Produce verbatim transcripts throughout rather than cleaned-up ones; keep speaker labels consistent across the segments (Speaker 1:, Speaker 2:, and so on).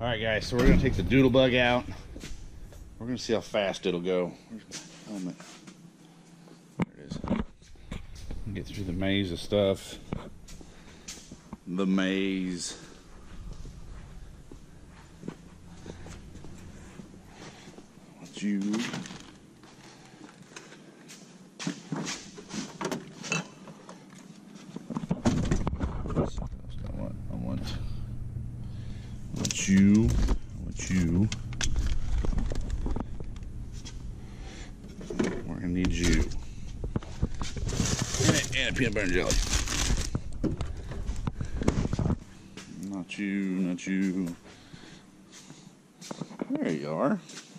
Speaker 1: All right, guys, so we're gonna take the Doodlebug out. We're gonna see how fast it'll go. Where's my helmet? There it is. Get through the maze of stuff. The maze. Want you. I want, I want, I want you. I want you. We're gonna need you. And a, and a peanut butter and jelly. Not you, not you. There you are.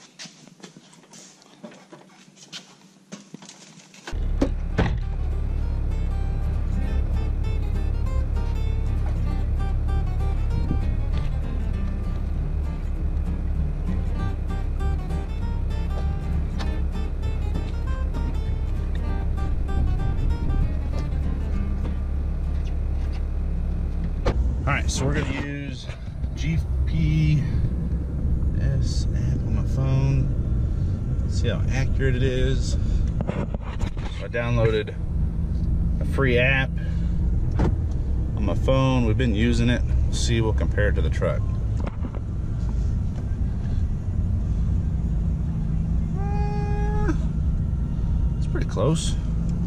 Speaker 1: Alright, so we're going to use G P S app on my phone. Let's see how accurate it is. So I downloaded a free app on my phone. We've been using it. We'll see, we'll compare it to the truck. Uh, it's pretty close.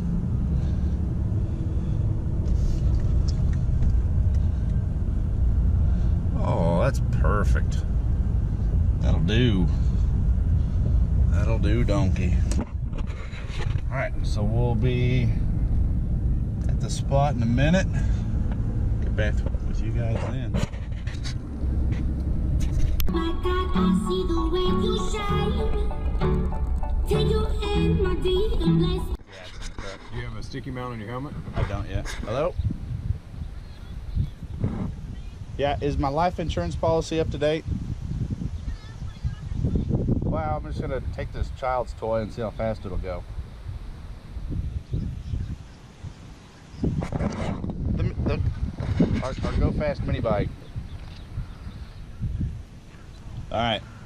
Speaker 1: Oh, that's perfect. That'll do. That'll do, donkey. All right, so we'll be at the spot in a minute. Get back with you guys then.
Speaker 2: My God, I see the way you shine. Take your hand, my dear, and bless.
Speaker 3: Do you have a sticky mount on your helmet?
Speaker 1: I don't yet. Hello? Yeah, is my life insurance policy up to date? Wow, I'm just gonna take this child's toy and see how fast it'll go. The, the, our, our Go Fast mini bike. All right.